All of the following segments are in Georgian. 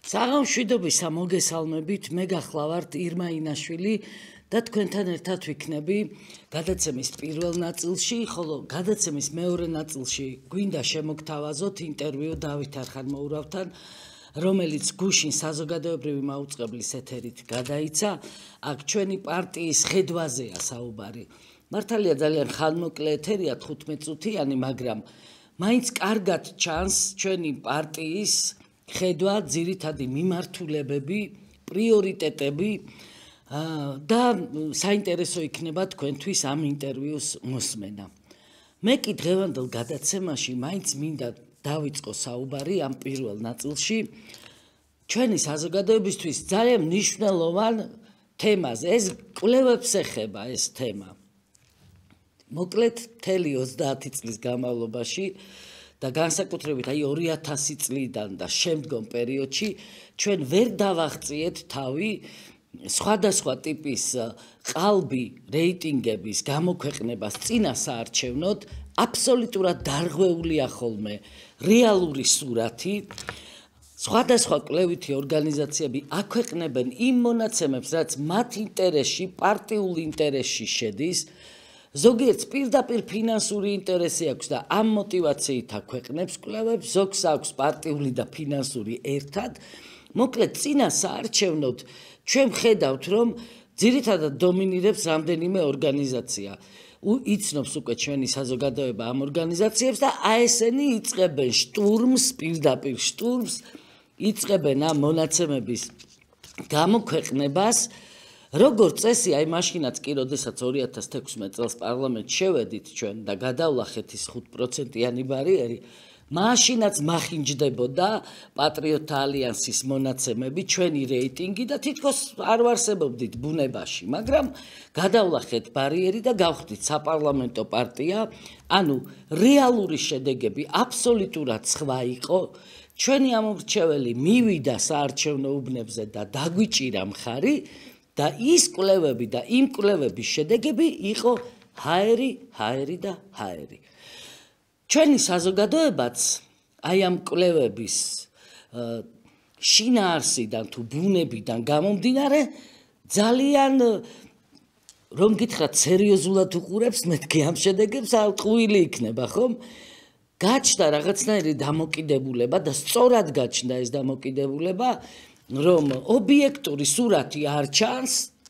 საღამშვიდობის მოგესალმებით, მე გახლავართ ირმა ინაშვილი და თქვენთან ერთად ვიქნები გადაცემის პირველ ნაწილში, ხოლო გადაცემის მეორე ნაწილში გვინდა შემოგთავაზოთ ინტერვიუ დავით არხანმოურავთან, რომელიც გუშინ საზოგადოებრივი მაუწყებლის ეთერით გადაიცა, აქ ჩვენი პარტიის ხედვაზეა საუბარი. მართალია ძალიან ხანმოკლე ეთერია 15 წუთიანი, მაგრამ მაინც კარგად ჩანს ჩვენი პარტიის ხედვა, ძირითადი მიმართულებები, პრიორიტეტები და საინტერესო იქნება თქვენთვის ამ ინტერვიუს მოსმენა. მე კი დღევანდელ გადაცემაში მაინც მინდა დავიწყო საუბარი ამ პირველ ნაწილში ჩვენი საზოგადოებისთვის ძალიან მნიშვნელოვან თემაზე. ეს კვლევებს ეხება ეს თემა. მოკლედ მთელი 30 წლის განმავლობაში და განსაკუთრებით 2000 წლიდან და შემდგომ პერიოდში ჩვენ ვერ დავაღწიეთ თავი სხვადასხვა ტიპის ყალბი რეიტინგების გამოქვეყნებას წინა საარჩევნოდ, აბსოლუტურად დარღვეულია ხოლმე რეალური სურათი. სხვადასხვა კვლევითი ორგანიზაციები აქვეყნებენ იმ მონაცემებს, რაც მათ ინტერესში, პარტიულ ინტერესში შედის. ზოგიერთს პირდაპირ ფინანსური ინტერესი აქვს და ამ მოტივაციით აქვეყნებს კვლევებს, ზოგს აქვს პარტიული და ფინანსური ერთად. მოკლედ, წინა საარჩევნოდ ჩვენ ხედავთ, რომ ძირითადად დომინირებს რამდენიმე ორგანიზაცია. იცნობს უკვე ჩვენი საზოგადოება ამ ორგანიზაციებს და ესენი იწყებენ შტურმს, პირდაპირ შტურმს, იწყებენ ამ მონაცემების გამოქვეყნებას. როგორც წესი, მაშინაც კი, როდესაც 2016 წელს პარლამენტში შევედით ჩვენ და გადავლახეთ ის 5%-იანი ბარიერი, მაშინაც მახინჯდებოდა პატრიოტთა ალიანსის მონაცემები, ჩვენი რეიტინგი და თითქოს არ ვარსებობდით ბუნებაში, მაგრამ გადავლახეთ ბარიერი და გავხდით საპარლამენტო პარტია, ანუ რეალური შედეგები აბსოლუტურად სხვა იყო. ჩვენი ამორჩეველი მივიდა საარჩევნო უბნებზე და დაგვიჭირა მხარი. და ის კვლევები და იმ კვლევების შედეგები იყო ჰაერი და ჰაერი. ჩვენი საზოგადოებაც აი ამ კვლევების შინაარსიდან თუ ბუნებიდან გამომდინარე ძალიან რომ გითხრათ სერიოზულად უყურებს, მეთქი ამ შედეგებს ალყუილი იქნება, ხომ? გაჩნდა რაღაცნაირი დამოკიდებულება და სწორად გაჩნდა ეს დამოკიდებულება, რომ ობიექტური სურათი არ ჩანს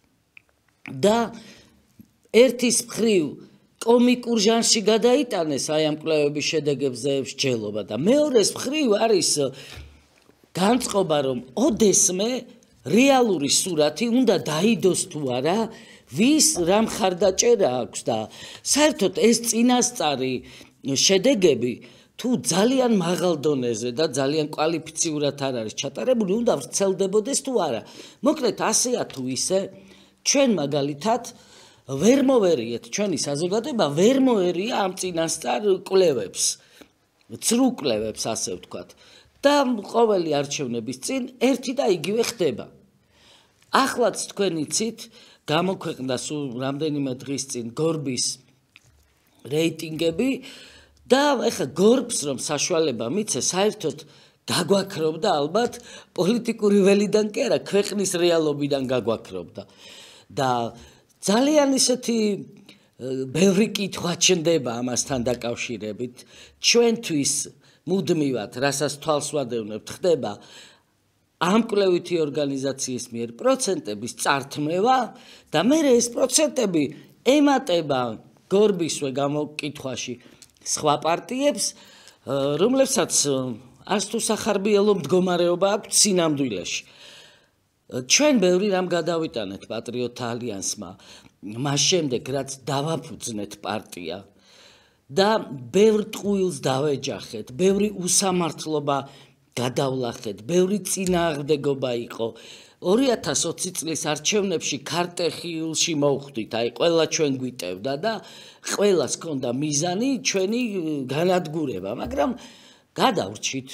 და ერთის მხრივ კომიკურ ჟანრში გადაიტანეს აი ამ კვლევების შედეგებზე მსჯელობა და მეორეს მხრივ არის განწყობა, რომ ოდესმე რეალური სურათი უნდა დაიდოს თუ არა, ვის რა მხარდაჭერა აქვს და საერთოდ ეს წინასწარი შედეგები თუ ძალიან მაღალ დონეზე და ძალიან კვალიფიციურად არ არის ჩატარებული, უნდა ვრცელდებოდეს თუ არა. მოკლედ, ასეა თუ ისე, ჩვენ მაგალითად ვერ მოვერიეთ, ჩვენი საზოგადოება ვერ მოერია ამ წინასწარ კვლევებს, ცრუ კვლევებს, ასე ვთქვათ. და ყოველი არჩევნების წინ ერთი და იგივე ხდება. ახლაც თქვენ იცით, გამოქვეყნდა სულ რამდენიმე დღის წინ გორბის რეიტინგები. და ეხლა გორბს რომ საშუალება მიცე, საერთოდ გაგვაქრობდა ალბათ პოლიტიკური ველიდან კი არა, ქვეყნის რეალობიდან გაგვაქრობდა. და ძალიან ისეთი ბევრი კითხვა ჩნდება ამასთან დაკავშირებით. ჩვენთვის მუდმივად, რასაც თვალს ვადევნებთ, ხდება ამ კვლევითი ორგანიზაციის მიერ პროცენტების წართმევა და მერე ეს პროცენტები ემატება გორბისვე გამოკითხვაში სხვა პარტიებს, რომლებსაც არც თუ სახარბიელო მდგომარეობა აქვს სინამდვილეში. ჩვენ ბევრი რამ გადავიტანეთ პატრიოტთა ალიანსმა, მას შემდეგ რაც დავაფუძნეთ პარტია და ბევრ ტყუილს დავეჯახეთ, ბევრი უსამართლობა გადავლახეთ, ბევრი წინააღმდეგობა იყო. 2020 წლის არჩევნებში ქარტეხილში მოვხვდით, აი ყველა ჩვენ გვიტევდა და ყველას ჰქონდა მიზანი ჩვენი განადგურება, მაგრამ გადავრჩით,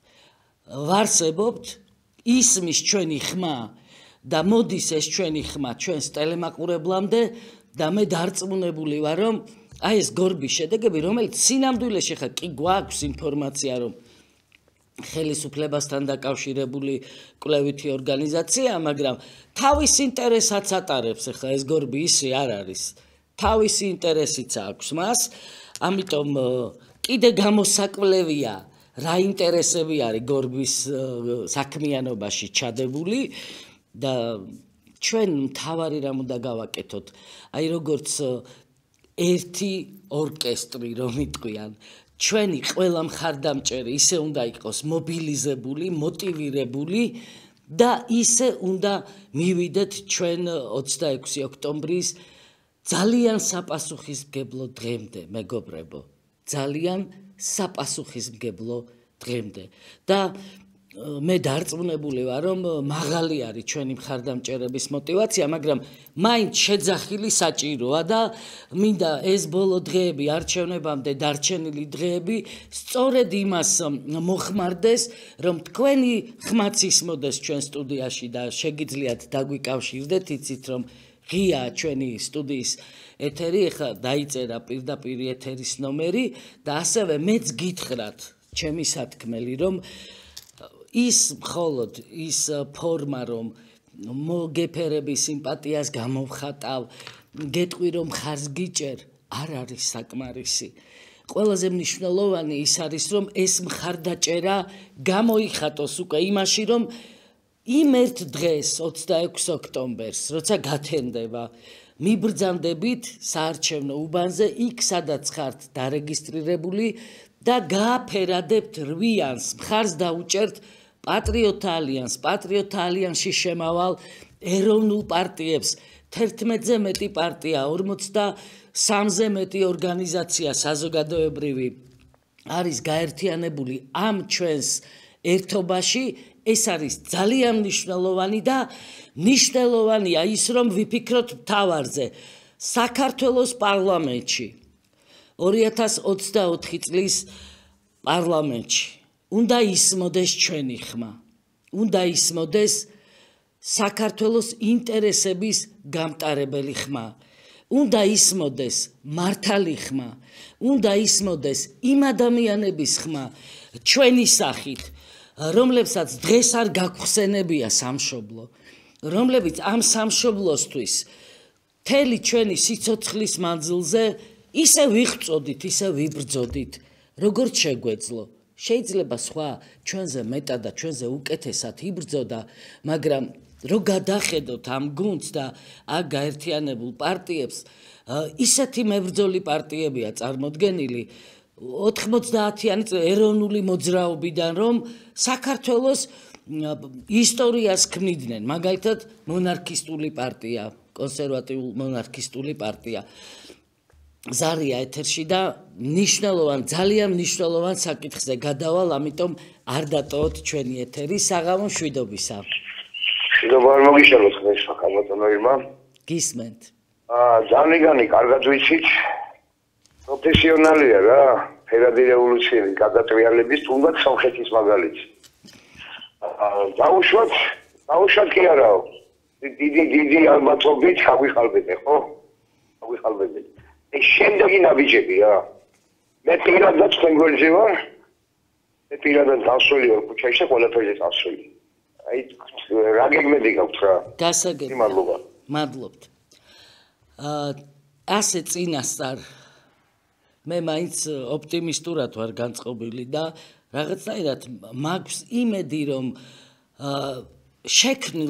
ვარსებობთ, ისმის ჩვენი ხმა და მოდის ეს ჩვენი ხმა ჩვენს ტელემაყურებლამდე და მე დარწმუნებული ვარ, რომ აი ეს გორბის შედეგები, რომელიც სინამდვილეში ხა კი გვაქვს ინფორმაცია, რომ ხელისუფლებასთან დაკავშირებული კვლევითი ორგანიზაცია, მაგრამ თავის ინტერესსაც ატარებს, ახლა ეს გორბი ისე არ არის. თავისი ინტერესიც აქვს მას, ამიტომ კიდე გამოსაკვლევია რა ინტერესები არის გორბის საქმიანობაში ჩადებული და ჩვენ მთავარი რამ უნდა გავაკეთოთ, აი როგორც ერთი ორკესტრი რომ იტყვიან, ჩვენი ყველა მხარდამჭერი ისე უნდა იყოს მობილიზებული, მოტივირებული და ისე უნდა მივიდეთ ჩვენ 26 ოქტომბრის ძალიან საპასუხისმგებლო დღემდე, მეგობრებო, ძალიან საპასუხისმგებლო დღემდე და მე დარწმუნებული ვარ, რომ მაღალი არის ჩვენი მხარდამჭერების მოტივაცია, მაგრამ მაინც შეძახილი საჭიროა და მინდა ეს ბოლო დღეები არჩევნებამდე დარჩენილი დღეები სწორედ იმას მოხმარდეს, რომ თქვენი ხმაც ისმოდეს ჩვენ სტუდიაში და შეგიძლიათ დაგვიკავშირდეთ, იცით რომ ღია ჩვენი სტუდიის ეთერი, ახლა დაიწერა პირდაპირ ეთერის ნომერი და ასევე მეც გითხრათ, ჩემი სათქმელი, რომ ის მხოლოდ ის ფორმა, რომ მოგეფერები სიმპათიას გამოვხატავ, გეტყვი რომ ხარს გიჭერ, არ არის საკმარისი. ყველაზე მნიშვნელოვანი ის არის, რომ ეს მხარდაჭერა გამოიხატოს უკვე იმაში, რომ იმ ერთ დღეს 26 ოქტომბერს, როცა გათენდება, მიბრძანდებით საარჩევნო უბანზე, იქ სადაც ხართ დარეგისტრირებული და გააფერადებთ რვიანს, მხარს დაუჭერთ პატრიოტთა ალიანსს, პატრიოტთა ალიანსში შემავალ ეროვნულ პარტიებს, 11-ზე მეტი პარტია, 43-ზე მეტი ორგანიზაცია საზოგადოებრივი არის გაერთიანებული ამ ჩვენს ერთობაში, ეს არის ძალიან მნიშვნელოვანი და მნიშვნელოვანია ის, რომ ვიფიქროთ მთავარზე, საქართველოს პარლამენტში, 2024 წლის პარლამენტში, უნდა ისმოდეს ჩვენი ხმა, უნდა ისმოდეს საქართველოს ინტერესების გამტარებელი ხმა, უნდა ისმოდეს მართალი ხმა, უნდა ისმოდეს იმ ადამიანების ხმა, ჩვენი სახით, რომლებსაც დღეს არ გაგვხსენებია სამშობლო, რომლებიც ამ სამშობლოსთვის მთელი ჩვენი სიცოცხლის მანძილზე ისე ვიღწოდით, ისე ვიბრძოდით, როგორც შეგვეძლო. შეიძლება სხვა ჩვენზე მეტად და ჩვენზე უკეთესად იბრძოდა, მაგრამ რო გადახედოთ ამ გუნდს და აქ გაერთიანებულ პარტიებს, ისეთი მებრძოლი პარტიებია წარმოდგენილი 90-იანი ეროვნული მოძრაობიდან, რომ საქართველოს ისტორიას ქმნიდნენ, მაგალითად მონარქისტული პარტია, კონსერვატიულ მონარქისტული პარტია. ზარია ეთერში და ძალიან მნიშვნელოვან საკითხზე გადავალ, ამიტომ არ დატოვოთ ჩვენი ეთერი. საღამო მშვიდობისა. მშვიდობა არ მოგიშალოთ ხმის ხალბატონო ირმა. გისმენთ. ძალიან კარგად ვიცით. პროფესიონალია რა, ფერადი რევოლუციური გადატრიალების თუნდაც სომხეთის მაგალითი. დაუშვათ კი არაო. დიდი ალბათობით გავიხალბეთ, ხო? გავიხალბეთ. ეს შემდეგი ნაბიჯებია. მე პირადად თქვენ გველზე ვარ. მე პირადად დასველი ვარ ქუჩაში და ყველაფერზე დასველი. აი რა გეგმები გაქვთ რა? გასაგებია. მადლობა. მადლობთ. ასე წინასწარ მე მაინც ოპტიმისტურად ვარ განწყობილი და რაღაცნაირად მაქვს იმედი, რომ შექმნილ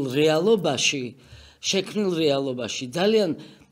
რეალობაში ძალიან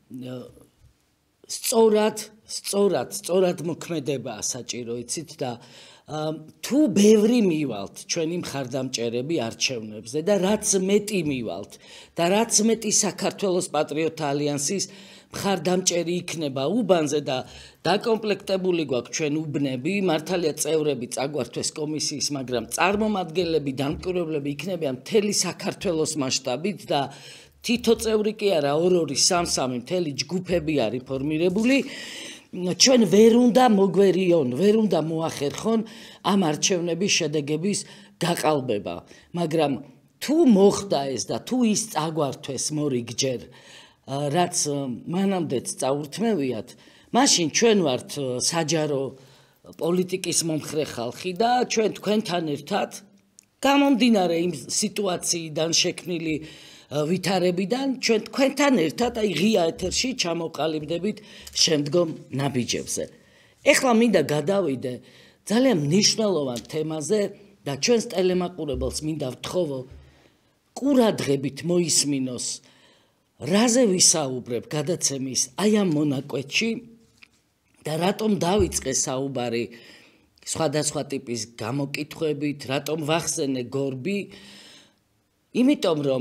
სწორად მოქმედებაა საჭირო, იცით და თუ ბევრი მივალთ ჩვენი მხარდამჭერები არჩევნებზე და რაც მეტი მივალთ და რაც მეტი საქართველოს პატრიოტთა ალიანსის მხარდამჭერი იქნება უბანზე და დაკომპლექტებული გვაქვს ჩვენ უბნები, მართალია წევრები წაგვართვეს კომისიის, მაგრამ წარმომადგენლები, დამკვირვებლები იქნებიან მთელი საქართველოს მასშტაბით და თითო წევრი კი არა, 2-2, 3-3 მთელი ჯგუფები არის ფორმირებული. ჩვენ ვერ უნდა მოგვერიონ, ვერ უნდა მოახერხონ ამ არჩევნების შედეგების გაყალბება, მაგრამ თუ მოხდა ეს და თუ ის წაგვართვეს მორიგჯერ, რაც მანამდეც წაურთმევიათ, მაშინ ჩვენ ვართ საჯარო პოლიტიკის მომხრე ხალხი და ჩვენ თქვენთან ერთად გამომდინარე იმ სიტუაციიდან შექმნილი ვითარებიდან ჩვენ თქვენთან ერთად აი ღია ეთერში ჩამოვყალიბდებით შემდგომ ნაბიჯებზე. ეხლა მინდა გადავიდე ძალიან მნიშვნელოვან თემაზე და ჩვენს ტელემაყურებელს მინდა ვთხოვო ყურადღებით მოისმინოს რაზე ვისაუბრებ გადაცემის აი ამ მონაკვეთში და რატომ დავიწყე საუბარი სხვადასხვა ტიპის გამოკითხვებით, რატომ ვახსენე გორბი, იმიტომ რომ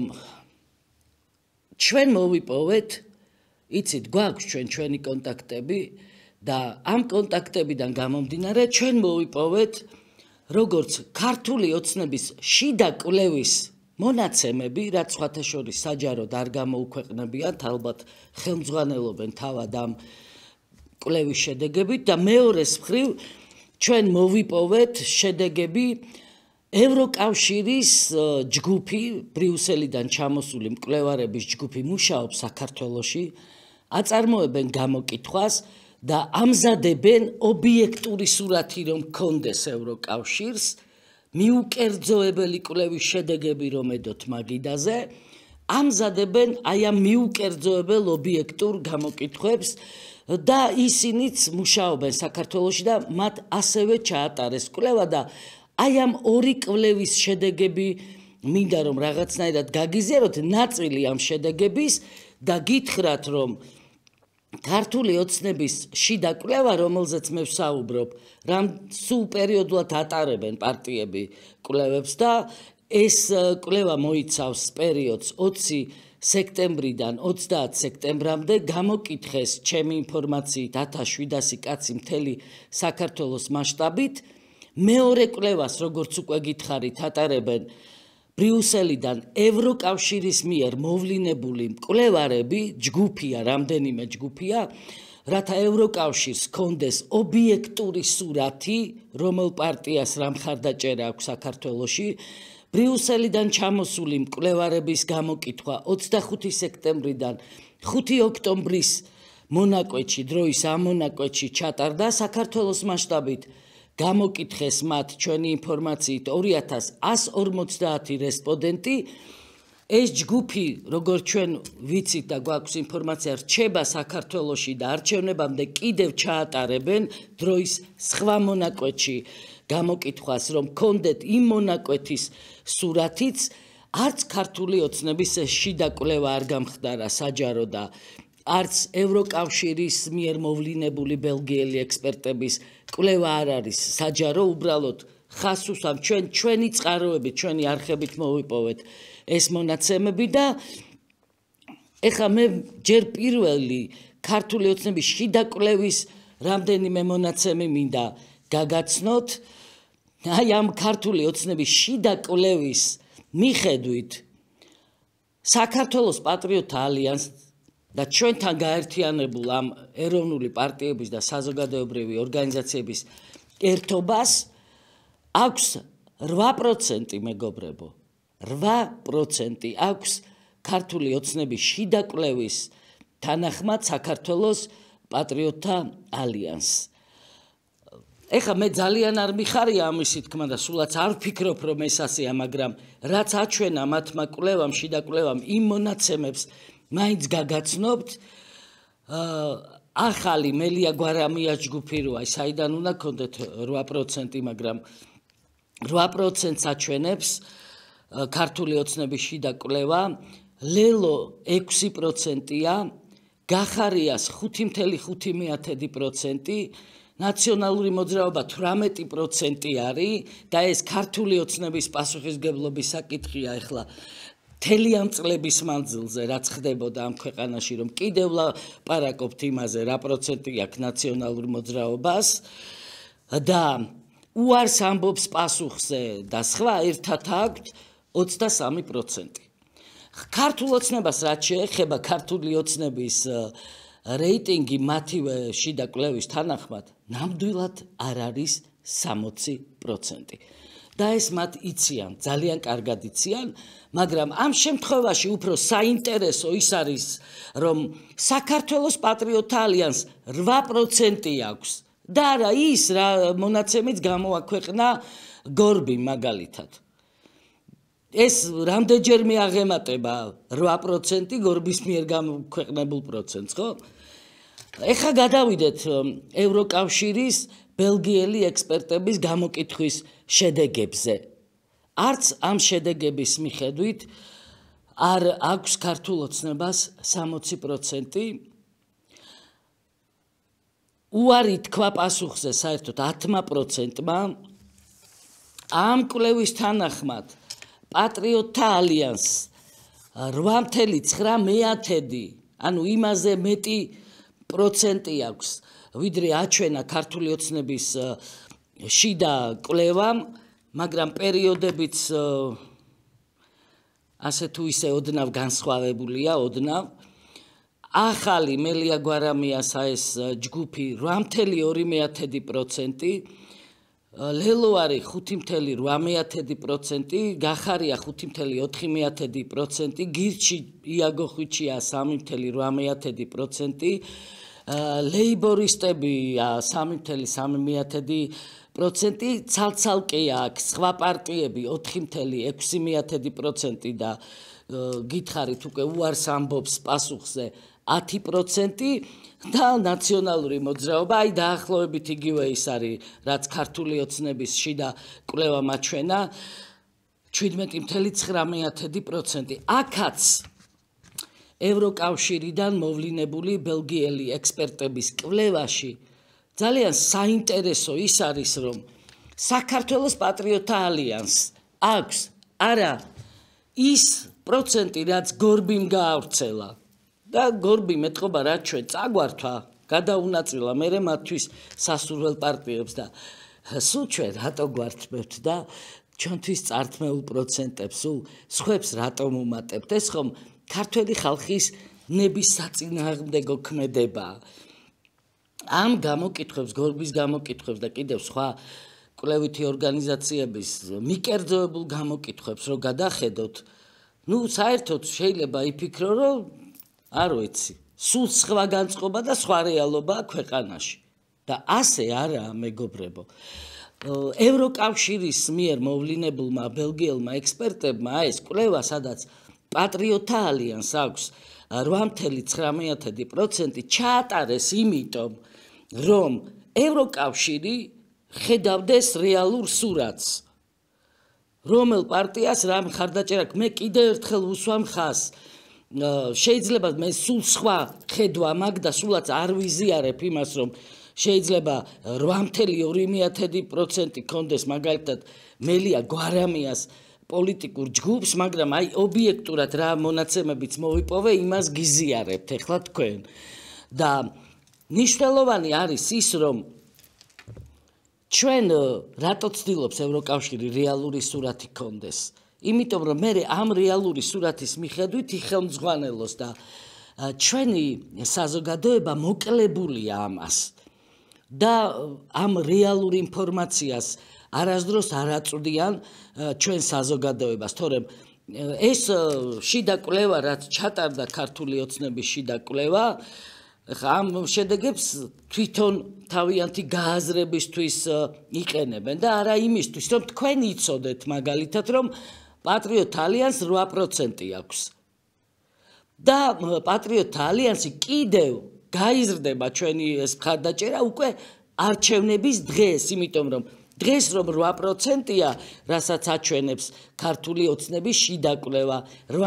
ჩვენ მოვიპოვეთ, იცით, გვაქვს ჩვენი კონტაქტები და ამ კონტაქტებიდან გამომდინარე ჩვენ მოვიპოვეთ როგორც ქართული ოცნების შიდა კვლევის მონაცემები, რაც სხვათა შორის საჯაროდ არ გამოუქვეყნებიათ, ალბათ ხელმძღვანელობენ თავად ამ კვლევის შედეგებით და მეორეს მხრივ ჩვენ მოვიპოვეთ შედეგები ევროკავშირის ჯგუფი, ბრიუსელიდან ჩამოსული მკვლევარების ჯგუფი მუშაობს საქართველოში, აწარმოებენ გამოკითხვას და ამზადებენ ობიექტური სურათი რომ გქონდეს ევროკავშირს, მიუკერძოებელი კვლევის შედეგები რომ ედოთ მაგიდაზე, ამზადებენ აი ამ მიუკერძოებელ ობიექტურ გამოკითხვებს და ისინიც მუშაობენ საქართველოში და მათ ასევე ჩაატარეს კვლევა და აი ამ ორი კვლევის შედეგები მინდა რომ რაღაცნაირად გაგიზიაროთ ნაწილი ამ შედეგების და გითხრათ რომ ქართული ოცნების შიდა კვლევა რომელზეც მე ვსაუბრობ რამ სულ პერიოდულად ატარებენ პარტიები კვლევებს და ეს კვლევა მოიცავს პერიოდს 20 სექტემბრიდან 30 სექტემბრამდე გამოკითხეს ჩემი ინფორმაციით 1700 კაცი მთელი საქართველოს მასშტაბით მეორე კვლევას როგორც უკვე გითხარით ატარებენ ბრიუსელიდან ევროკავშირის მიერ მოვლინებული მკვლევარები ჯგუფია რამდენიმე ჯგუფია რათა ევროკავშირს ჰქონდეს ობიექტური სურათი რომელ პარტიას რა მხარდაჭერა აქვს საქართველოში ბრიუსელიდან ჩამოსული მკვლევარების გამოკითხვა 25 სექტემბრიდან 5 ოქტომბრის მონაკვეთში დროის ამ მონაკვეთში ჩატარდა საქართველოს მასშტაბით გამოკითხეს მათ ჩვენი ინფორმაციით 2150 რესპონდენტი ეს ჯგუფი როგორც ჩვენ ვიცით და გვაქვს ინფორმაცია რჩება საქართველოში და არჩევნებამდე კიდევ ჩაატარებენ დროის სხვა მონაკვეთში გამოკითხვას რომ გქონდეთ იმ მონაკვეთის სურათიც არც ქართული ოცნების შიდა კვლევა არ გამხდარა საჯარო და არც ევროკავშირის მიერ მოვლინებული ბელგიელი ექსპერტების კვლევა არ არის საჯარო უბრალოდ ხას უსვამ ჩვენი წყაროებით ჩვენი არხებით მოვიპოვეთ ეს მონაცემები და ეხლა მე ჯერ პირველი ქართული ოცნების შიდა კვლევის რამდენიმე მონაცემი მინდა გაგაცნოთ აი ამ ქართული ოცნების შიდა კვლევის მიხედვით საქართველოს პატრიოტთა ალიანსს და ჩვენთან გაერთიანებულ ამ ეროვნული პარტიების და საზოგადოებრივი ორგანიზაციების ერთობას აქვს 8% მეგობრებო 8% აქვს ქართული ოცნების შიდა კვლევის თანახმად საქართველოს პატრიოტთა ალიანსს ეხლა მე ძალიან არ მიხარია ამისი თქმა და სულაც არ ვფიქრობ რომ ეს ასეა მაგრამ რაც აჩვენა მათმა კვლევამ შიდა კვლევამ იმ მონაცემებს მაინც გაგაცნობთ ახალი მელია გვარამიას ჯგუფი როა საიდან უნდა გქონდეთ 8% მაგრამ 8%-ს აჩვენებს ქართული ოცნების შიდა კვლევა ლელო 6%-ია გახარიას 5.5%, ნაციონალური მოძრაობა 18% არის და ეს ქართული ოცნების პასუხისმგებლობის საკითხია ახლა მთელი ამ წლების მანძილზე რაც ხდებოდა ამ ქვეყანაში რომ კიდევ ლაპარაკობთ იმაზე რა პროცენტი აქვს ნაციონალურ მოძრაობას და უარს ამბობს პასუხზე და სხვა ერთად აქვს 23%. ქართულ ოცნებას რაც შეეხება ქართული ოცნების რეიტინგი მათივე შიდა კვლევის თანახმად ნამდვილად არ არის 60%. და ეს მათ იციან, ძალიან კარგად იციან, მაგრამ ამ შემთხვევაში უფრო საინტერესო ის არის, რომ საქართველოს პატრიოტთა ალიანსს 8% აქვს და არა ის რა მონაცემიც გამოაქვეყნა გორბი მაგალითად. ეს რამდენჯერმე აღემატება 8% გორბის მიერ გამოქვეყნებულ პროცენტს, ხო? ეხლა გადავიდეთ ევროკავშირის ბელგიელი ექსპერტების გამოკითხვის შედეგებზე. არც ამ შედეგების მიხედვით არ აქვს ქართულ ოცნებას 60%. უარი თქვა პასუხზე საერთოდ 10%-მა. ამ კვლევის თანახმად პატრიოტთა ალიანს 8.9, ანუ იმაზე მეტი პროცენტი აქვს, ვიდრე აჩვენა ქართული ოცნების შიდა კვლევამ, მაგრამ პერიოდებიც ასე თუ ისე ოდნავ განსხვავებულია, ოდნავ. ახალი მელია გვარამიასა ეს ჯგუფი 8.2%, ლელოარი 5.8%, გახარია 5.4%, გირჩი იაგო ხვიჩია 3.8%, ლეიბორისტები 3.3%, ცალ-ცალკეა აქ სხვა პარტიები 4.6% და გითხარით უკვე უარს ამბობს პასუხზე 10% და ნაციონალური მოძრაობა, აი დაახლოებით იგივე ის არის, რაც ქართული ოცნების შიდა კვლევამ აჩვენა 17.9%. აქაც ევროკავშირიდან მოვლინებული ბელგიელი ექსპერტების კვლევაში ძალიან საინტერესო ის არის, რომ საქართველოს პატრიოტთა ალიანს აქვს არა ის პროცენტი, რაც გორბიმ გაავრცელა. და გორბი მეტყობა რაც ჩვენ წაგვართვა, გადაუნაწილა მერე მათთვის სასურველ პარტიებს და სულ ჩვენ რატო გვართმევთ და ჩვენთვის წართმეულ პროცენტებს სულ სხვებს რატომ უმატებთ? ეს ხომ ქართველი ხალხის ნების საწინააღმდეგო ქმედებაა. ამ გამოკითხვებს, გორბის გამოკითხვებს და კიდევ სხვა კვლევითი ორგანიზაციების მიკერძოებულ გამოკითხვებს რო გადახედოთ, ნუ საერთოდ შეიძლება იფიქრო, რომ არ ვიცი, სულ სხვა განწყობა და სხვა რეალობაა ქვეყანაში. და ასე არაა, მეგობრებო. ევროკავშირის მიერ მოვლინებულმა ბელგიელმა ექსპერტებმა ეს კვლევა, სადაც პატრიოტთა ალიანს აქვს 8.9%, ჩაატარეს იმიტომ, რომ ევროკავშირი ხედავდეს რეალურ სურათს. რომელ პარტიას რა მხარდაჭერა, მე კიდევ ერთხელ ვუსვამ ხაზს. შეიძლება მე სულ სხვა ხედვა მაქვს და სულაც არ ვიზიარებ იმას, რომ შეიძლება 8.2% კონდეს მაგალითად მელია გვარამიას პოლიტიკურ ჯგუფს, მაგრამ აი ობიექტურად რა მონაცემებიც მოვიპოვე, იმას გიზიარებთ ეხლა თქვენ. და მნიშვნელოვანი არის ის, რომ ჩვენ რატო ცდილობს ევროკავშირი რეალური სურათი კონდეს? იმიტომ რომ მე ამ რეალური სურათის მიხედვით იხელმძღვანელოს და ჩვენი საზოგადოება მოკლებულია ამას და ამ რეალურ ინფორმაციას არასდროს არ აწვდიან ჩვენ საზოგადოებას, თორემ ეს შიდა კვლევა, რაც ჩატარდა ქართული ოცნების შიდა კვლევა, ამ შედეგებს თვითონ თავიანთი გააზრებისთვის იყენებენ და არა იმისთვის, რომ თქვენ იცოდეთ მაგალითად, რომ პატრიოტთა ალიანს 8% აქვს. და პატრიოტთა ალიანსი კიდევ გაიზრდება ჩვენი ეს მხარდაჭერა უკვე არჩევნების დღეს, იმიტომ რომ დღეს რომ 8%-ია, რასაც აჩვენებს ქართული ოცნების შიდა კვლევა,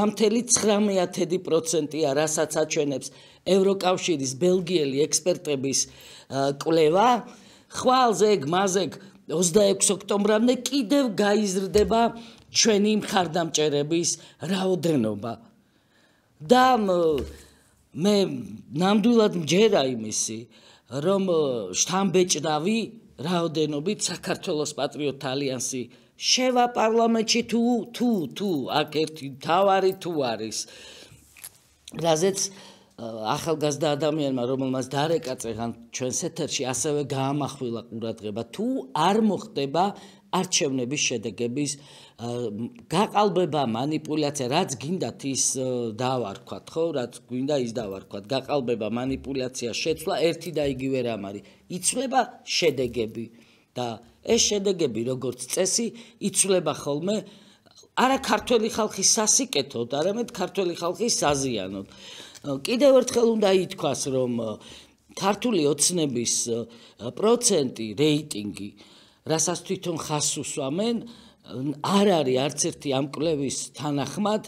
8.9%-ია, რასაც აჩვენებს ევროკავშირის ბელგიელი ექსპერტების კვლევა, ხვალზე, მაზეկ 26 ოქტომბრამდე კიდევ გაიზრდება ჩვენი მხარდამჭერების რაოდენობა. და მე ნამდვილად მჯერა იმისი, რომ შთამბეჭდავი რაოდენობით საქართველოს პატრიოტთა ალიანსი შევა პარლამენტში თუ აქ ერთი თავარი თუ არის, რაზეც ახალგაზრდა ადამიანმა, რომელმაც დარეკა წეღან ჩვენს ეთერში, ასევე გაამახვილა ყურადღება, თუ არ მოხდება არჩევნების შედეგების გაყალბება, манипуляცია, რაც გინდათ ის დავარქვათ, ხო, რაც გვინდა ის დავარქვათ, გაყალბება, манипуляცია, შეცვლა ერთი და იგივე რამ არის. იცვლება შედეგები და ეს შედეგები როგორც წესი იცვლება ხოლმე არა ქართველი ხალხის სასიკეთოდ, არამედ ქართველი ხალხის საზიანოდ. კიდევ ერთხელ უნდა ითქვას, რომ ქართული ოცნების პროცენტი, რეიტინგი, რასაც თვითონ ხაზს უსვამენ, არ არის არც ერთი ამ კვლევის თანახმად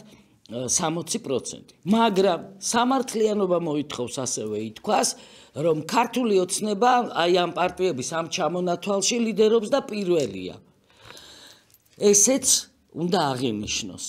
60%. მაგრამ სამართლიანობა მოითხოვს ასევე ითქვას, რომ ქართული ოცნება აი ამ პარტიების ამ ჩამონათვალში ლიდერობს და პირველია. ესეც უნდა აღინიშნოს.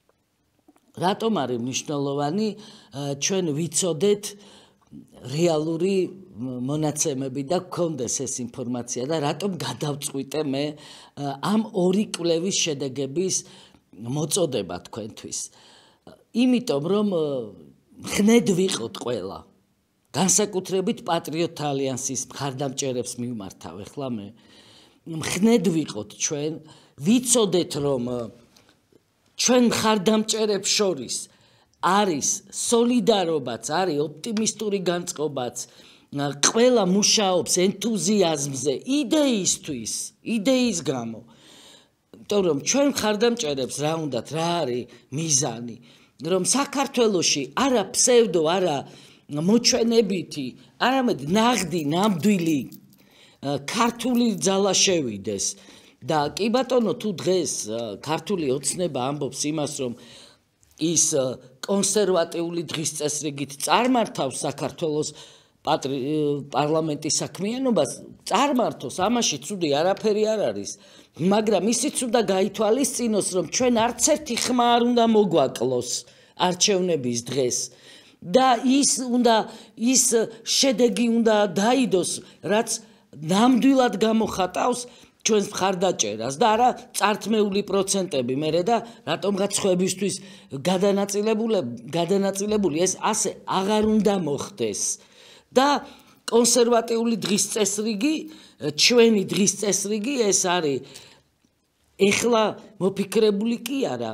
რატომ არის მნიშვნელოვანი ჩვენ ვიცოდეთ რეალური მონაცემები და გქონდეს ეს ინფორმაცია და რატომ გადავწყვიტე მე ამ ორი კვლევის შედეგების მოწოდება თქვენთვის. იმიტომ რომ ხნედ ვიყოთ ყველა. განსაკუთრებით პატრიოტთა ალიანსის მხარდამჭერებს მიმართავ ახლა მე. ხნედ ვიყოთ ჩვენ, ვიცოდეთ რომ ჩვენ მხარდამჭერებს შორის არის სოლიდარობაც, არის ოპტიმისტური განწყობაც, ყველა მუშაობს ენთუზიაზმზე, იდეისთვის, იდეის გამო. იმიტომ რომ ჩვენ მხარდამჭერებს რა უნდათ, რა არის მიზანი, რომ საქართველოში არა ფსევდო, არა მოჩვენებითი, არამედ ნაღდი, ნამდვილი ქართული ძალა შევიდეს. და კი ბატონო, თუ დღეს ქართული ოცნება ამბობს იმას, რომ ის კონსერვატიული დღის წესრიგით წარმართავს საქართველოს პარლამენტის საქმიანობას, წარმართოს, ამაში ცუდი არაფერი არ არის, მაგრამ ისიც უნდა გაითვალისწინოს, რომ ჩვენ არც ერთი ხმა არ უნდა მოგვაკლოს არჩევნების დღეს და ის შედეგი უნდა დაიდოს, რაც ნამდვილად გამოხატავს ჩვენს მხარდაჭერას და არა წართმეული პროცენტები მერე და რატომღაც ხვებისთვის გადანაწილებული ეს ასე აღარ უნდა მოხდეს და კონსერვატიული დღის წესრიგი, ჩვენი დღის წესრიგი ეს არის ეხლა მოფიქრებული კი არა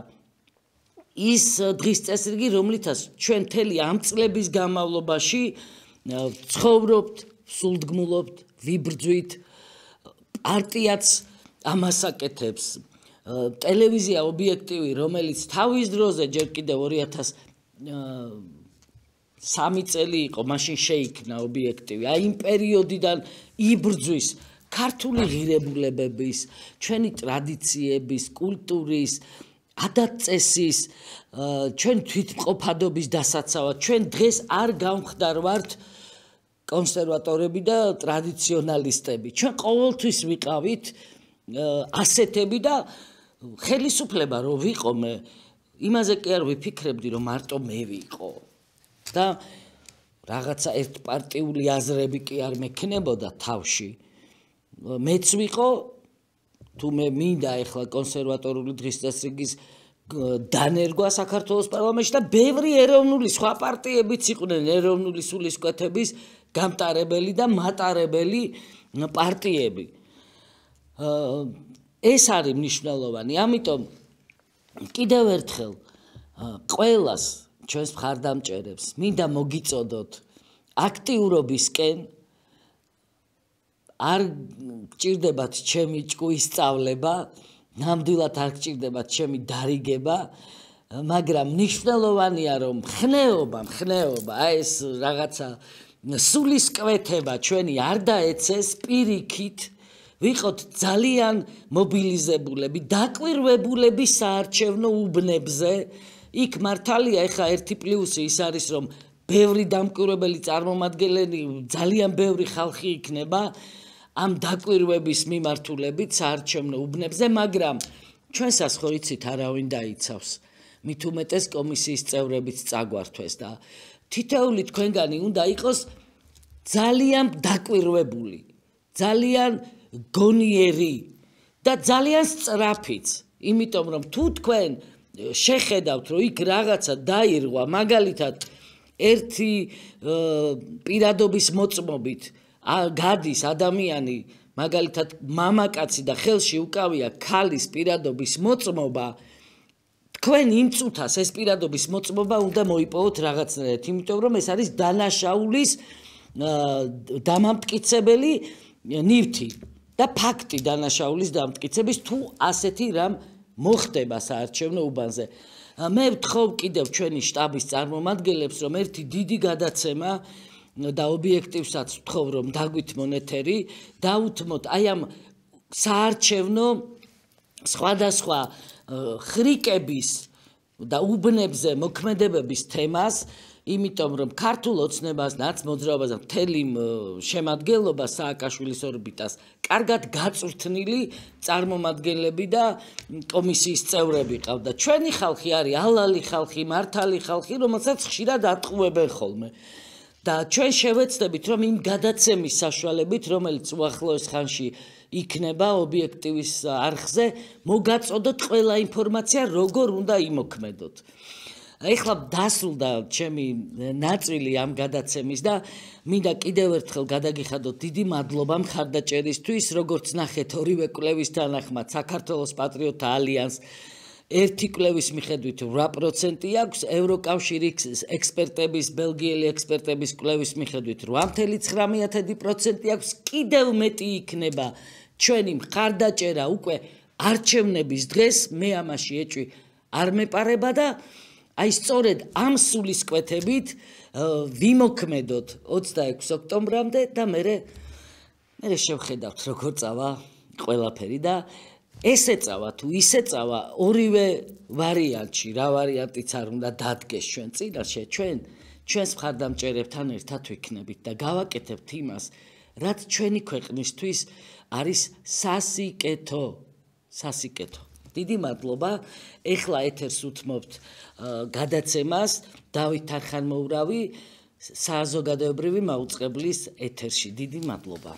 ის დღის წესრიგი, რომლითაც ჩვენ მთელი ამ წლების განმავლობაში ცხოვრობთ, სულდგმულობთ, ვიბრძვით, პარტიაც ამას აკეთებს. ტელევიზია ობიექტივი, რომელიც თავის დროზე ჯერ კიდევ 2003 წელი იყო, მაშინ შეიქმნა ობიექტივი. აი იმ პერიოდიდან იბრძვის ქართული ღირებულებების, ჩვენი ტრადიციების, კულტურის, ადათ-წესის, ჩვენ თვითმყოფადობის დასაცავად. ჩვენ დღეს არ გავხდარვართ კონსერვატორები და ტრადიციონალისტები. ჩვენ ყოველთვის ვიყავით ასეთები და ხელისუფლება რო ვიყო მე, იმაზე კი არ ვიფიქრებდი, რომ მარტო მე ვიყო. და რაღაცა ერთპარტიული აზრები კი არ მექნებოდა თავში. მეც ვიყო, თუ მე მინდა ეხლა კონსერვატორული დღის წესრიგის დანერგვა საქართველოს პარლამენტში და ბევრი ეროვნული სხვა პარტიებიც იყვნენ ეროვნული სულისკვეთების გამტარებელი და მატარებელი პარტიები. ეს არის მნიშვნელოვანი. ამიტომ კიდევ ერთხელ ყველას ჩვენს მხარდამჭერებს მინდა მოგიწოდოთ აქტიურობისკენ, არ გჭირდებათ ჩემი ჭკუის სწავლება, ნამდვილად არ გჭირდებათ ჩემი დარიგება, მაგრამ მნიშვნელოვანია რომ ხნეობა, ეს რაღაცა სულისკვეთება ჩვენი არ დაეცეს პირიქით, ვიყოთ ძალიან მობილიზებულები, დაკვირვებულები საარჩევნო უბნებზე. იქ მართალია ეხა ერთი პლუსი ის არის, რომ ბევრი დამკვირვებელი წარმომადგენელი, ძალიან ბევრი ხალხი იქნება ამ დაკვირვების მიმართულებით საარჩევნო უბნებზე, მაგრამ ჩვენსაც ხო იცით არავინ დაიცავს. მით უმეტეს კომისიის წევრებიც წაგვართვეს და თითოეული თქვენგანი უნდა იყოს ძალიან დაკვირვებული, ძალიან გონიერი და ძალიან სწრაფიც, იმიტომ რომ თუ თქვენ შეხედავთ, რომ იქ რაღაცა დაირღვა, მაგალითად ერთი პირადობის მოწმობით გადის ადამიანი მაგალითად მამაკაცი და ხელში უკავია ქალის პირადობის მოწმობა თქვენ იმ წუთას ეს პირადობის მოწმობა უნდა მოიპოვოთ რაღაცნაირად, იმიტომ რომ ეს არის დანაშაულის დამამტკიცებელი ნივთი და ფაქტი დანაშაულის დამტკიცების თუ ასეთი რამ მოხდება საარჩევნო უბანზე. მე ვთხოვ კიდევ ჩვენი შტაბის წარმომადგენლებს, რომ ერთი დიდი გადაცემა და ობიექტივსაც ვთხოვ, რომ დაგვითმონ ეთერი, დაუთმოთ აი ამ საარჩევნო სხვადასხვა ხრიკების და უბნებზე მოქმედებების თემას, იმიტომ რომ ქართულ ოცნებას, ნაცმოძრაობას და მთელი შემადგენლობა სააკაშვილის ორბიტას კარგად გაწვრთნილი წარმომადგენლები და კომისიის წევრები ყავდა. ჩვენი ხალხი არის ალალი ხალხი, მართალი ხალხი, რომელსაც ხშირად ატყუებენ ხოლმე. და ჩვენ შევეცდებით, რომ იმ გადაცემის საშუალებით, რომელიც უახლოეს ხანში იქნება ობიექტივის არხზე, მოგაწოდოთ ყველა ინფორმაცია, როგორ უნდა იმოქმედოთ. ეხლა დასრულდა ჩემი ნაწილი ამ გადაცემის და მინდა კიდევ ერთხელ გადაგიხადოთ დიდი მადლობა მხარდაჭერისთვის, როგორც ნახეთ ორივე კვლევის თანახმად საქართველოს პატრიოტთა ალიანს ერთი კვლევის მიხედვით 8% აქვს, ევროკავშირის ექსპერტების, ბელგიელი ექსპერტების კვლევის მიხედვით 8.9% აქვს, კიდევ მეტი იქნება ჩვენი მხარდაჭერა უკვე არჩევნების დღეს, მე ამაში ეჭვი არ მეპარება და აი სწორედ ამ სულისკვეთებით ვიმოქმედოთ 26 ოქტომბრამდე და მე შევხედავთ როგორ წავა ყველაფერი და ესე წავა თუ ისე წავა ორივე ვარიანტში რა ვარიანტიც არ უნდა დადგეს ჩვენ წინაშე ჩვენს მხარდამჭერებთან ერთად ვიქნებით და გავაკეთებთ იმას რაც ჩვენი ქვეყნისთვის არის სასიკეთო დიდი მადლობა ეხლა ეთერს უთმობთ გადაცემას დავით თარხანმოურავი საზოგადოებრივი მაუწყებლის ეთერში დიდი მადლობა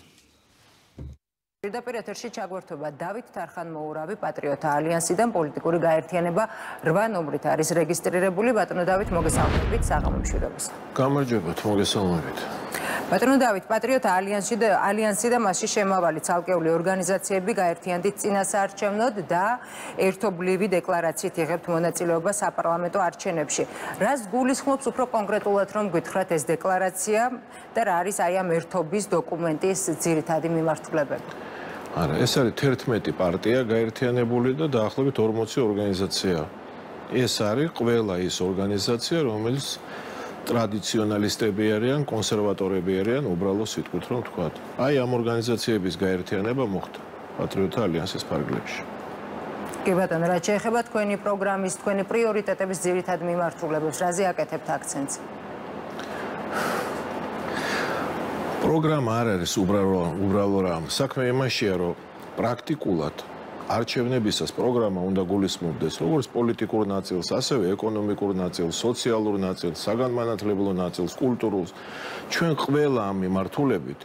პირდაპირ ეთერში ჩაგვერთვება დავით თარხანმოურავი პატრიოტთა ალიანსიდან პოლიტიკური გაერთიანება 8 ნომრით არის რეგისტრირებული ბატონო დავით მოგესალმებით საღამომშვიდობის გამარჯობათ მოგესალმებით ბატონო დავით პატრიოტთა ალიანსი და მასში შემავალი ცალკეული ორგანიზაციები გაერთიანდით წინასაარჩევნოდ და ერთობლივი დეკლარაციით იღებთ მონაწილეობა საპარლამენტო არჩევნებში რას გულისხმობს უფრო კონკრეტულად რომ გითხრათ ეს დეკლარაცია და რა არის აი ამ ერთობის დოკუმენტის ძირითადი მიმართულებები არა, ეს არის 11 პარტია გაერთიანებული და დაახლოებით 40 ორგანიზაცია. ეს არის ყველა ის ორგანიზაცია, რომელიც ტრადიციონალისტები არიან, კონსერვატორები არიან, უბრალოდ სიტყვით რომ ვთქვათ. აი ამ ორგანიზაციების გაერთიანება მოხდა პატრიოტთა ალიანსის ფარგლებში. კი ბატონო, რაც შეეხება თქვენი პროგრამის, თქვენი პრიორიტეტების ძირითად მიმართულებებს, რაზე აკეთებთ აქცენტს? პროგრამა არ არის უბრალო რამ. საქმე იმაშია, რომ პრაქტიკულად არჩევნებისას პროგრამა უნდა გულისხმობდეს როგორც პოლიტიკურ ნაწილს, ასევე ეკონომიკურ ნაწილს, სოციალურ ნაწილს, საგანმანათლებლო ნაწილს, კულტურულს. ჩვენ ყველა ამ მიმართულებით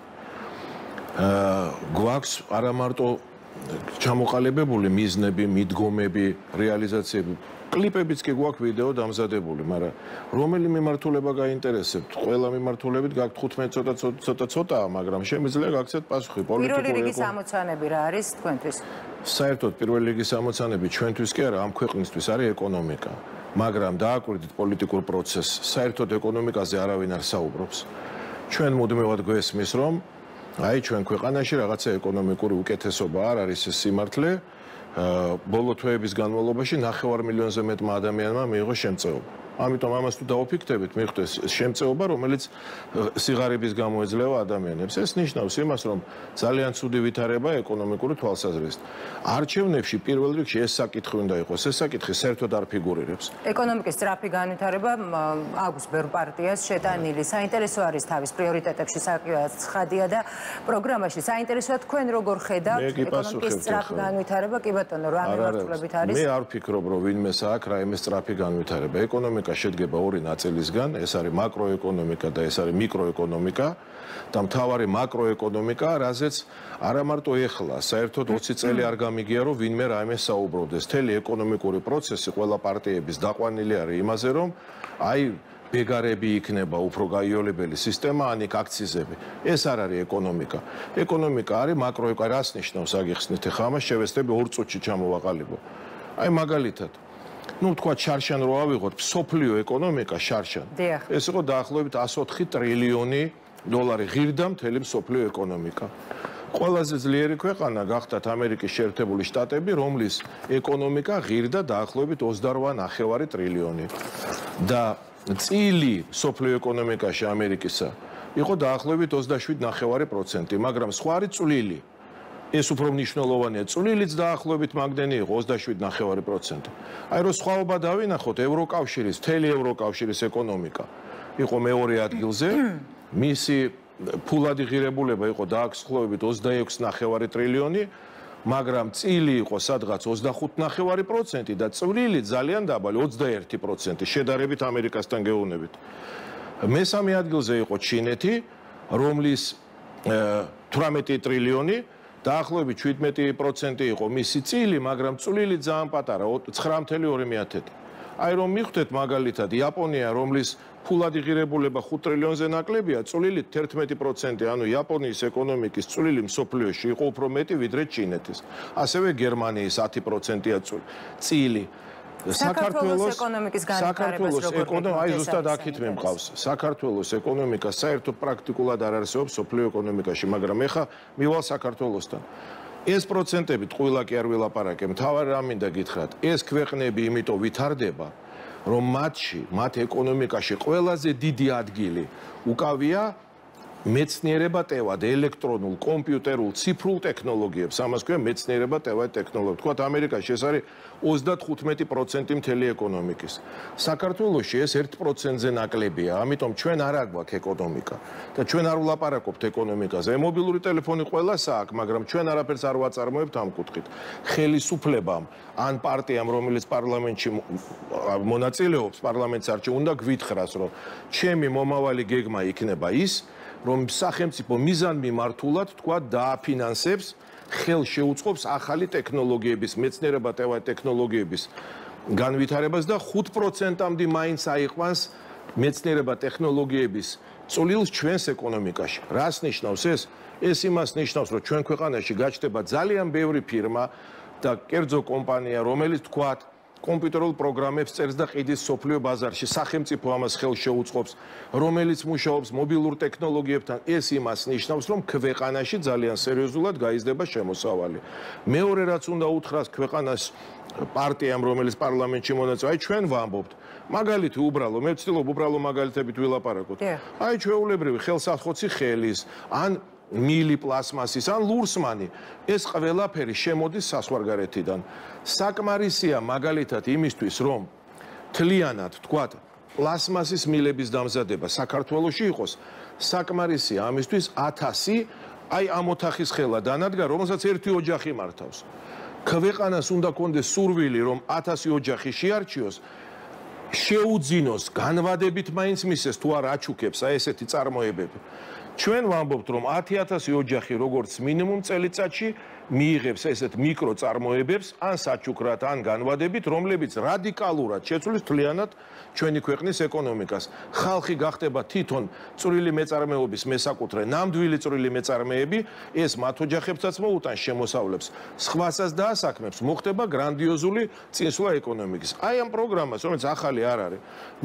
გვაქვს არა მარტო ჩამოყალიბებული მიზნები, მიდგომები, რეალიზაციები. კლიპებიც კი გვაქვს ვიდეო დამზადებული, მაგრამ რომელი მიმართულება გაინტერესებთ? ყველა მიმართულებით გაქვთ 15 ცოტაა, მაგრამ შემიძლია გაქცეთ პასუხი პოლიტიკური. პირველი რიგის ამოცანები რა არის თქვენთვის? საერთოდ პირველი რიგის ამოცანები ჩვენთვის კი არა, ამ ქვეყნისთვის არის ეკონომიკა. მაგრამ დააკვირდით პოლიტიკურ პროცესს, საერთოდ ეკონომიკაზე არავინ არ საუბრობს. ჩვენ მუდმივად გვესმის, რომ აი ჩვენ ქვეყანაში რაღაცა ეკონომიკური უკეთესობა არ არის ეს სიმართლე. ბოლო თვეების განმავლობაში 9 მილიონზე მეტმა ადამიანმა მიიღო შემწეობა. ამიტომ ამას თუ დაუფიქრდებით, მიხვდეს შემწეობა, რომელიც სიღარიბის გამო ეძლევა ადამიანებს. ეს ნიშნავს იმას, რომ ძალიან ცუდი ვითარება ეკონომიკური თვალსაზრისით. არჩევნებში პირველ რიგში ეს საკითხი უნდა იყოს. ეს საკითხი საერთოდ არ ფიგურირებს. ეკონომიკის სწრაფი განვითარება აქვს ბევრ პარტიას შეტანილი. საინტერესო არის თავის პრიორიტეტებში ცხადია და პროგრამაში. საინტერესოა თქვენ როგორ ხედავთ ეკონომიკის სწრაფი განვითარება? კი ბატონო, რა მიმართულებით არის? მე არ ვფიქრობ, რომ ვინმეს აქვს რაიმე სწრაფი განვითარება. ეკონომიკა ეკონომიკა შედგება ორი ნაწილისგან, ეს არის მაკროეკონომიკა და ეს არის მიკროეკონომიკა. და მთავარი მაკროეკონომიკა, რაზეც არა მარტო ეხლა, საერთოდ 20 წელი არ გამიგია, რომ ვინმე რაიმე საუბრობდეს. მთელი ეკონომიკური პროცესი ყველა პარტიების დაყვანილი არის იმაზე, რომ აი ბეგარები იქნება უფრო გაიოლებელი სისტემა, ან იქ აქციზები. ეს არ არის ეკონომიკა. ეკონომიკა არის მაკროეკონომიკა, რას ნიშნავს აგიხსნით ახლა ამას შევესწრები 2 წუთში ჩამოვაყალიბო. აი მაგალითად ну თქვა შარშან რო ავიღოთ სოფლიო ეკონომიკა შარშან ეს იყო დაახლოებით 104 ტრილიონი დოლარი ღირდა მთელი სოფლიო ეკონომიკა ყველაზე ძლიერი ქვეყანა გახდათ ამერიკის შეერთებული შტატები რომლის ეკონომიკა ღირდა დაახლოებით 28.5 ტრილიონი და წილი სოფლიო ეკონომიკაში ამერიკისა იყო დაახლოებით 27.5%, მაგრამ სხვა არის წვლილი ეს უფრო მნიშვნელოვანია. წვლილიც დაახლოებით მაგდენი იყო 27.5%. აი რომ სხვაობა დავინახოთ, ევროკავშირის, მთელი ევროკავშირის ეკონომიკა იყო მეორე ადგილზე, მისი ფულადი ღირებულება იყო დაახლოებით 26.5 ტრილიონი, მაგრამ წილი იყო სადღაც 25.5% და წვლილი ძალიან დაბალი 21% შედარებით ამერიკასთან გეუბნებით. მესამე ადგილზე იყო ჩინეთი, რომლის 18 ტრილიონი დაახლოებით 17% იყო მისი წილი, მაგრამ წვლილი ძალიან პატარა 9.2. აი რომ მივხვდეთ მაგალითად იაპონია, რომლის ფულადი ღირებულება 5 ტრილიონზე ნაკლებია, წვლილი 11%, ანუ იაპონიის ეკონომიკის წვლილი მსოფლიოში იყო უფრო მეტი ვიდრე ჩინეთის. ასევე გერმანიის 10%-ია წილი. საქართველოს ეკონომიკის განვითარებას აი ზუსტად აქეთ მე მყავს. საქართველოს ეკონომიკა საერთოდ პრაქტიკულად არ არსებობს სოფლიო ეკონომიკაში, მაგრამ ეხა მივალ საქართველოსთან. ეს პროცენტები ტყუილა კი არ ვილაპარაკე, მთავარი რა მინდა გითხრათ, ეს ქვეყნები იმიტომ ვითარდება, რომ მათ ეკონომიკაში ყველაზე დიდი ადგილი უკავია მეცნიერება ტევად, ელექტრონულ, კომპიუტერულ, ციფრულ ტექნოლოგიებს, ამას ქვია მეცნიერება ტევად ტექნოლოგია. თქვათ ამერიკაში ეს არის 35% მთელი ეკონომიკის. საქართველოში ეს 1%-ზე ნაკლებია, ამიტომ ჩვენ არ აგვაქვს ეკონომიკა და ჩვენ არ ვლაპარაკობთ ეკონომიკაზე. მობილური ტელეფონი ყველას აქვს, მაგრამ ჩვენ არაფერს არ ვაწარმოებთ ამ კუთხით. ხელისუფლებამ ან პარტიამ, რომელიც პარლამენტში მონაწილეობს, პარლამენტს არჩევს, უნდა გვითხრას, რომ ჩემი მომავალი გეგმა იქნება ის, რომ სახელმწიფო მიზანმიმართულად თქვა დააფინანსებს ხელ შეუწყობს ახალი ტექნოლოგიების, მეცნიერება ტექნოლოგიების განვითარებას და 5%-ამდე მაინც აიყვანს მეცნიერება ტექნოლოგიების წვლილს ჩვენს ეკონომიკაში. რას ნიშნავს ეს? ეს იმას ნიშნავს, რომ ჩვენ ქვეყანაში გაჩნდება ძალიან ბევრი ფირმა და კერძო კომპანია, რომელიც თქვა კომპიუტერულ პროგრამებს წერს და ყიდის სოფლიო ბაზარში, სახელმწიფო ამას ხელს შეუწყობს, რომელიც მუშაობს მობილურ ტექნოლოგიებთან, ეს იმას ნიშნავს, რომ ქვეყანაში ძალიან სერიოზულად გაიზრდება შემოსავალი. მეორე რაც უნდა უთხრას ქვეყანას პარტიამ, რომელიც პარლამენტში მონაწილეობს, აი ჩვენ ვამბობთ, მაგალითი უბრალო, მე ვცდილობ უბრალო მაგალითებით ვილაპარაკოთ. აი ჩვეულებრივი ხელსაწყოცი ხელის, ან მილი პლასმასის ან ლურსმანი ეს ყველაფერი შემოდის საზღვარგარეთიდან. საკმარისია მაგალითად იმისთვის, რომ თლიანად თქვათ პლასმასის მილების დამზადება საქართველოში იყოს, საკმარისია ამისთვის 1000 აი ამ ოთახის ხელა დანადგა, რომელსაც ერთი ოჯახი მართავს. ქვეყანას უნდა კონდეს სურვილი, რომ 1000 ოჯახი შეარჩიოს, შეუძინოს განვადებით მაინც მისეს თუ არ აჩუქებს აი ესეთი წარმოებები. ჩვენ ვამბობთ, რომ 10,000 ოჯახი როგორც მინიმუმ წელიწადში მიიღებს ესეთ მიკრო წარმოებებს, ან საჩუქრად, ან განვადებით, რომლებიც რადიკალურად შეცვლის თლიანად ჩვენი ქვეყნის ეკონომიკას. ხალხი გახდება თვითონ წვრილი მეწარმეობის მესაკუთრე, ნამდვილი წვრილი მეწარმეები, ეს მათ ოჯახებსაც მოუტანს შემოსავლებს, სხვასაც დაასაქმებს, მოხდება გრანდიოზული წინსვლა ეკონომიკის. აი ამ პროგრამას, რომელიც ახალი არ არის.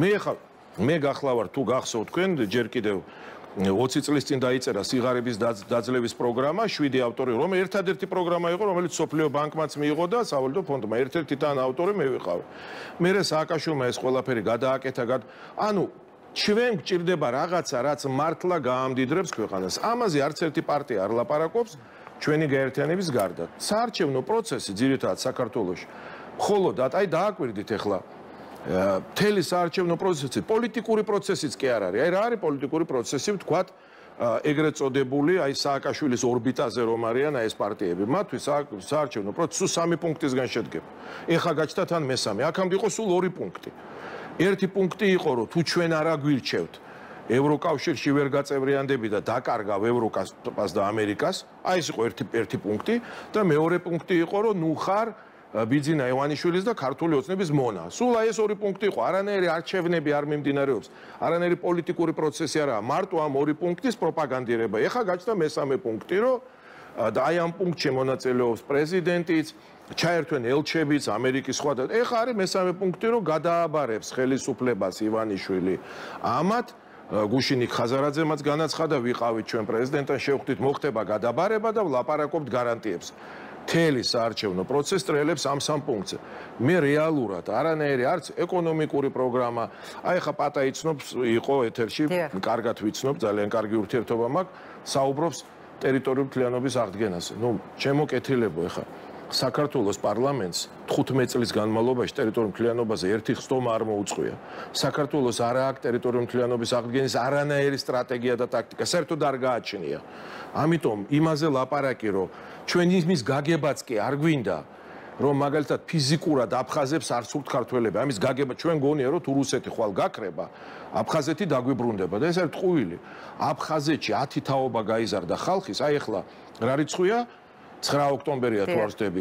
მე გახლავარ თუ გახსოვთ თქვენ ჯერ კიდევ 20 წლის წინ დაიწერა სიღარიბის დაძლევის პროგრამა, 7 ავტორი, რომელიც ერთადერთი პროგრამა იყო, რომელიც სოფლიო ბანკმაც მიიღო და სავალიდო ფონდმა. ერთ-ერთი თან ავტორი მე ვიყავი. მერე სააკაშვილმა ეს ყველაფერი გადააკეთა, ანუ ჩვენ გვჭირდება რაღაცა, რაც მართლა გაამდიდრებს ქვეყანას. ამაზე არც ერთი პარტია არ ლაპარაკობს ჩვენი გაერთიანების გარდა. საარჩევნო პროცესი ძირითადად საქართველოში. მხოლოდ აი დააკვირდით ახლა მთელი საარჩევნო პროცესი, პოლიტიკური პროცესიც კი არ არის. აი რა არის პოლიტიკური პროცესი, ვთქვათ, ეგრეთ წოდებული, აი სააკაშვილის ორბიტაზე რომ არიან აი ეს პარტიები. მათთვის საარჩევნო პროცესი 3 პუნქტისგან შედგება. ეხა გაჩნდა თან მესამე. აქამდე იყო სულ 2 პუნქტი. ერთი პუნქტი იყო, რომ თუ ჩვენ არ აგვირჩევთ ევროკავშირში ვერ გაწევრიანდები და დაკარგავ ევროკას და ამერიკას, აი ეს იყო ერთი პუნქტი და მეორე პუნქტი იყო, რომ ნუ ხარ ბიძინა ივანიშვილის და ქართული ოცნების მონა. სულ აი ეს ორი პუნქტი იყო, არანაირი არჩევნები არ მიმდინარეობს, არანაირი პოლიტიკური პროცესი არაა, მარტო ამ ორი პუნქტის პროპაგანდირება. ეხლა გაჩნდა მესამე პუნქტი, რომ და აი ამ პუნქტში მონაწილეობს პრეზიდენტიც, ჩაერთვენ ელჩებიც, ამერიკის სხვა და ეხლა არის მესამე პუნქტი, რომ გადააბარებს ხელისუფლებას ივანიშვილი. ამათ გუშინიკ ხაზარაძემაც განაცხადა, ვიყავით ჩვენ პრეზიდენტთან, შევხვდით, მოხდება გადაბარება და ვლაპარაკობთ გარანტიებს. მთელი საარჩევნო პროცესი ტრიალებს ამ სამ პუნქტზე. მე რეალურად არანაირი არც ეკონომიკური პროგრამა, აი ხა პატა იცნობს, იყო ეთერში, კარგად ვიცნობ, ძალიან კარგი ურთიერთობა მაქვს, საუბრობს ტერიტორიული მთლიანობის აღდგენაზე. ნუ ჩემო კეთილებო ეხა საქართველოს პარლამენტს 15 წლის განმავლობაში ტერიტორიულ მთლიანობაზე ერთი ხსტომა არ მოუწყვია. საქართველოს არ აქვს ტერიტორიულ მთლიანობის აღდგენის არანაირი სტრატეგია და ტაქტიკა, საერთოდ არ გააჩნია. ამიტომ იმაზე ლაპარაკი, რომ ჩვენ იმის გაგებაც კი არ გვინდა, რომ მაგალითად ფიზიკურად აფხაზებს არ სურთ ქართველები. ამის გაგება ჩვენ გონია, რომ თუ რუსეთი ხვალ გაქრება, აფხაზეთი დაგვიბრუნდება და ეს არის ტყუილი. აფხაზეთში 10 თაობა გაიზარდა ხალხის, აი ახლა რა რიცხვია? 9 ოქტომბერია თუ არ ვსდები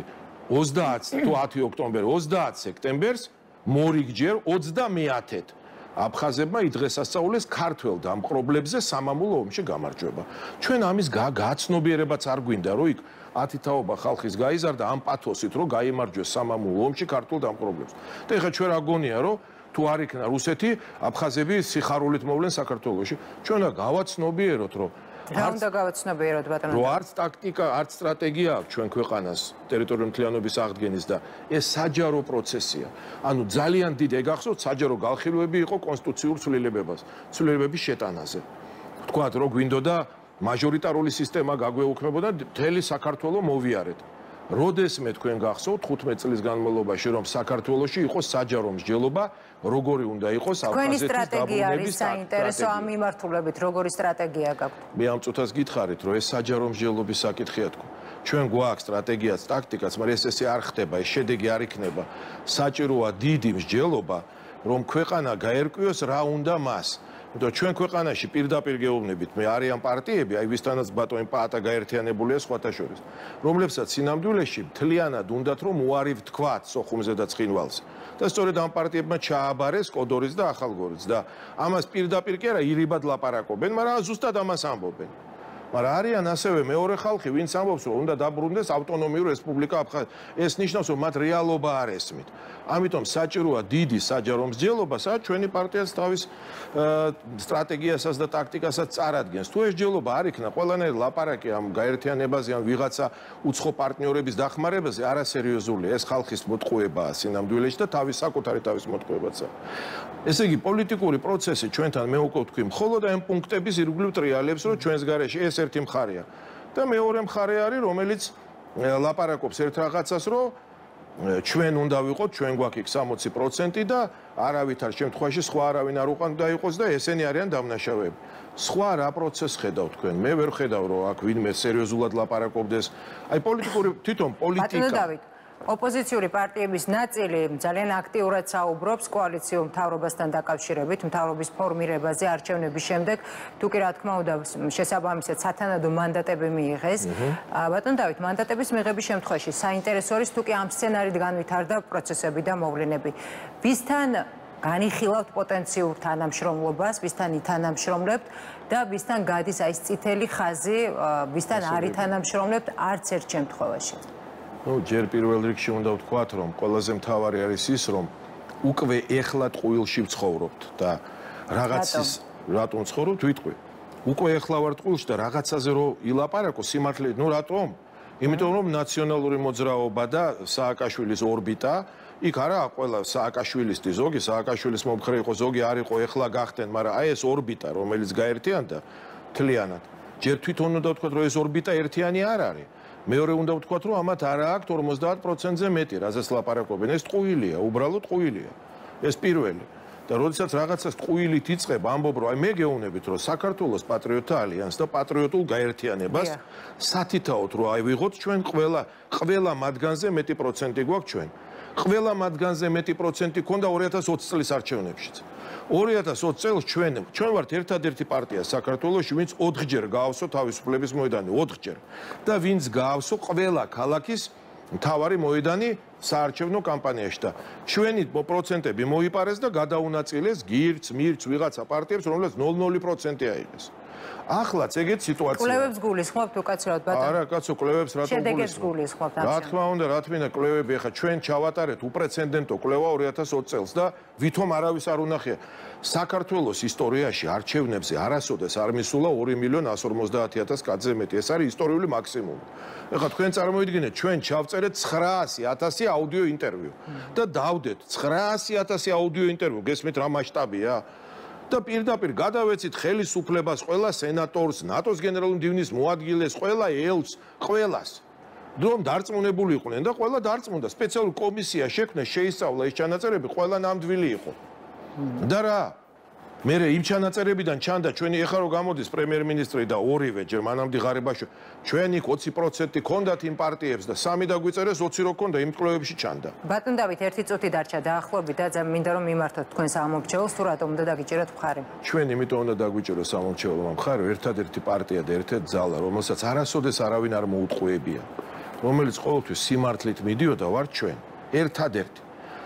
20 თუ 10 ოქტომბერი 30 სექტემბერს მორიგჯერ 30-ად აფხაზებმა იდღესასწაულეს ქართველ დამპყრობლებზე სამამულო ომში გამარჯვება. ჩვენ ამის გაცნობიერებაც არ გვინდა, რომ იქ 10 თაობა ხალხის გაიზარდა ამ პათოსით, რომ გაიმარჯვეს სამამულო ომში ქართულ დამპყრობლებს. და ეხლა ჩვენ რა გონია, რომ თუ არ იქნა რუსეთი, აფხაზები სიხარულით მოვლენ საქართველოში. ჩვენ რა გავაცნობიეროთ, რომ რა უნდა გავაცნობიეროთ ბატონო? რომ არც ტაქტიკა, არც სტრატეგია აქვს ჩვენ ქვეყანას ტერიტორიული მთლიანობის აღდგენის და ეს საჯარო პროცესია. ანუ ძალიან დიდი გახსოვთ საჯარო განხილვები იყო კონსტიტუციურ ცვლილებების შეტანაზე. თქვათ, რომ გვინდოდა მაჟორიტარული სისტემა გაგვეუქმებოდა მთელი საქართველო მოვიარეთ. როდესმე თქვენ გახსოვთ 15 წლის განმავლობაში, რომ საქართველოში იყოს საჯარო მსჯელობა, როგორი უნდა იყოს აფხაზეთის სტრატეგია არის საინტერესო ამ მიმართულებით, როგორი სტრატეგია გაქვთ? მე ამ წუთას გითხარით, რომ ეს საჯარო მსჯელობის საკითხია თქო. ჩვენ გვაქვს სტრატეგიაც, ტაქტიკაც, მაგრამ ეს არ ხდება, ეს შედეგი არ იქნება. საჭიროა დიდი მსჯელობა, რომ ქვეყანა გაერკვიოს რა უნდა მას. იმიტომ ჩვენ ქვეყანაში პირდაპირ გეუბნებით, მე არიან პარტიები, აი ვისთანაც ბატონი პაატა გაერთიანებულია სხვათა შორის, რომლებსაც სინამდვილეში მთლიანად უნდათ რომ უარი ვთქვათ სოხუმზე და ცხინვალზე. და სწორედ ამ პარტიებმა ჩააბარეს კოდორის და ახალგორის და ამას პირდაპირ კი არა ირიბად ლაპარაკობენ, მაგრამ ზუსტად ამას ამბობენ. მაგრამ არიან ასევე მეორე ხალხი, ვინც ამბობს, რომ უნდა დაბრუნდეს ავტონომიური რესპუბლიკა აფხაზეთი. ეს ნიშნავს, რომ მათ რეალობა არ ესმით. ამიტომ საჭიროა დიდი საჯარო მსჯელობა, სადაც ჩვენი პარტიაც თავის სტრატეგიასაც და ტაქტიკასაც წარადგენს. თუ ეს მსჯელობა არ იქნა, ყველანაირი ლაპარაკი ამ გაერთიანებაზე, ან ვიღაცა უცხო პარტნიორების დახმარებაზე არასერიოზულია. ეს ხალხის მოტყუებაა სინამდვილეში და საკუთარი თავის მოტყუებაცაა. ესე იგი, პოლიტიკური პროცესი ჩვენთან მე უკვე ვთქვი, მხოლოდ ამ პუნქტების ირგვლივ ტრიალებს, რომ ჩვენს გარეშე ეს ერთი მხარეა. და მეორე მხარე არის, რომელიც ლაპარაკობს ერთ რაღაცას, რომ ჩვენ უნდა ვიყოთ, ჩვენ გვაქვს იქ 60% და არავითარ შემთხვევაში სხვა არავინ არ უყანდა იყოს და ესენი არიან დამნაშავეები. სხვა რა პროცესს ხედავთ თქვენ? მე ვერ ხედავ, რომ აქ ვინმე სერიოზულად ლაპარაკობდეს. აი პოლიტიკური თვითონ პოლიტიკა. ოპოზიციური პარტიების ნაწილი ძალიან აქტიურად საუბრობს კოალიციურ მთავრობასთან დაკავშირებით, მთავრობის ფორმირებაზე არჩევნების შემდეგ, თუ კი რა თქმა უნდა შესაბამისად სათანადო მანდატები მიიღეს. ბატონ დავით, მანდატების მიღების შემთხვევაში საინტერესო არის თუ კი ამ სცენარით განვითარდა პროცესები და მოვლენები. ვისთან განიხილავთ პოტენციურ თანამშრომლობას, ვისთან ითანამშრომლებთ და ვისთან გადის აი ეს წითელი ხაზი, ვისთან არ ითანამშრომლებთ არც ერთ შემთხვევაში. Ну, ჯერ პირველ რიგში უნდა ვთქვათ, რომ ყველაზე მთავარი არის ის, რომ უკვე ეხლა ტყუილში ვცხოვრობთ და რაღაცის რატომ ვცხოვრობთ, ვიტყვი. უკვე ეხლა ვარ ტყუილში და რაღაცაზე რომ ილაპარაკო სიმართლე, ну რატომ? იმიტომ რომ ნაციონალური მოძრაობა და სააკაშვილის ორბიტა, იქ არა ყველა სააკაშვილისტი, ზოგი სააკაშვილის მომხრე იყო, ზოგი არ იყო, ეხლა გახდნენ, მაგრამ აი ეს ორბიტა, რომელიც გაერთიანდა მთლიანად. ჯერ თვითონ უნდა ვთქვათ, რომ ეს ორბიტა ერთიანი არ არის. მეორე უნდა ვთქვათ, რომ ამათ არ აქვს 50%-ზე მეტი, რაზეც ლაპარაკობენ. ეს ტყუილია, უბრალოდ ტყუილია. ეს პირველი. და როდესაც რაღაცას ტყუილით იწყებ, ამბობ, რომ აი მე გეუბნებით, რომ საქართველოს პატრიოტთა ალიანსს და პატრიოტულ გაერთიანებას სათითაოდ, რომ აი ვიღოთ ჩვენ ყველა მათგანზე მეტი პროცენტი გვაქვს ჩვენ. ყველა მათგანზე მეტი პროცენტი ქონდა 2020 წლის არჩევნებშიც. 2020 წელს ჩვენ ვართ ერთადერთი პარტია საქართველოში, ვინც 4-ჯერ გაავსო თავისუფლების მოედანი, 4-ჯერ. და ვინც გაავსო ყველა ქალაქის მთავარი მოედანი საარჩევნო კამპანიაში და ჩვენი პროცენტები მოიპარეს და გადაუნაწილეს გირც, მირც ვიღაცა პარტიებს, რომლებიც 0.0% აიღეს. ახლა ეგეთ სიტუაცია. კვლევებს გულისხმობთ უკაცრავად ბატონო. არა, კაცო, კვლევებს რატომ შედეგებს გულისხმობთ? რა თქმა უნდა, რა თქმა უნდა, კვლევები ახლა ჩვენ ჩავატარეთ უპრეცედენტო კვლევა 2020 წელს და ვითომ არავის არ უნახია. საქართველოს ისტორიაში არჩევნებზე არასოდეს არ მისულა 2.150.000 კაცზე მეტი. ეს არის ისტორიული მაქსიმუმი. ახლა თქვენ წარმოიდგინეთ, ჩვენ ჩავწერეთ 900.000 აუდიო ინტერვიუ და დავდეთ 900.000 აუდიო ინტერვიუ, გესმით რა მასშტაბია? და პირდაპირ გადავეცით ხელისუფლებას, ყველა სენატორს, ნატოს გენერალურ მდივნის მოადგილეს, ყველა ელჩს, ყველას. რომ დარწმუნებული იყვნენ და ყველა დარწმუნდა, სპეციალური კომისია შექმნეს, შეისწავლა ეს ჩანაწერები, ყველა ნამდვილი იყო. და რა? მე იმ ჩანაწერებიდან ჩანდა ჩვენი ეხლა რო გამოდის პრემიერ-მინისტრი და ორივე ჯერ მანამდე ღარიბაშო ჩვენ იქ 20% ქონდათ იმ პარტიებს და 3 დაგვიწერეს 20 რო ქონდა იმ კვლევებში ჩანდა. ბატონ დავით, 1 წუთი დარჩა დაახლოებით და მინდა რომ მიმართოთ თქვენ სამომრჩეველს, თუ რატომ უნდა დაგიჭიროთ მხარი? ჩვენ იმიტომ უნდა დაგვიჭიროს სამომრჩეველმა მხარი, ერთადერთი პარტია და ერთ-ერთი ძალა, რომელსაც არასოდეს არავინ არ მოუტყუებია, რომელიც ყოველთვის სიმართლით მიდიოდა ვარ ჩვენ, ერთადერთი.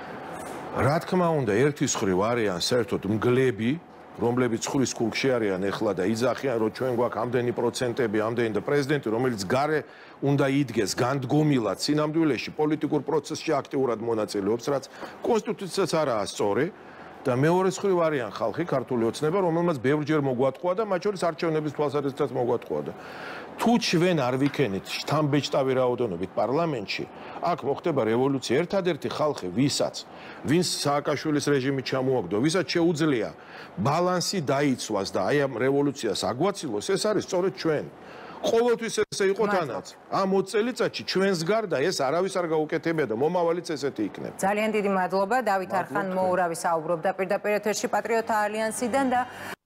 რა თქმა უნდა, ერთის ხრივ არიან საერთოდ მგლები, რომლებიც ხურის კულკში არიან ეხლა და იძახიან, რომ ჩვენ გვაქვს ამდენი პროცენტები, ამდენი და პრეზიდენტი, რომელიც გარე უნდა იდგეს განდგომილად სინამდვილეში პოლიტიკურ პროცესში აქტიურად მონაწილეობს, რაც კონსტიტუციაც არაა სწორი და მეორე ხრივ არიან ხალხი, ქართული ოცნება, რომელმაც ბევრჯერ მოგვატყუა და მათ შორის არჩევნების თვალსაზრისითაც მოგვატყუა და თუ ჩვენ არ ვიქენით შთამბეჭდავი რაოდენობით პარლამენტში, აქ მოხდება რევოლუცია. ერთადერთი ხალხი, ვინც სააკაშვილის რეჟიმით ჩამოაგდო, ვისაც შეუძლია ბალანსი დაიცვას და აი ამ რევოლუციას აგვაცილოს, ეს არის სწორედ ჩვენ. ყოველთვის ესე იყო თანაც. ამ 20 წელიწადში ჩვენს გარდა ეს არავის არ გაუკეთებია და მომავალიც ესეთი იქნება. ძალიან დიდი მადლობა. დავით არხან მოურავი საუბრობდა პირდაპირ ეთერში პატრიოტთა ალიანსიდან და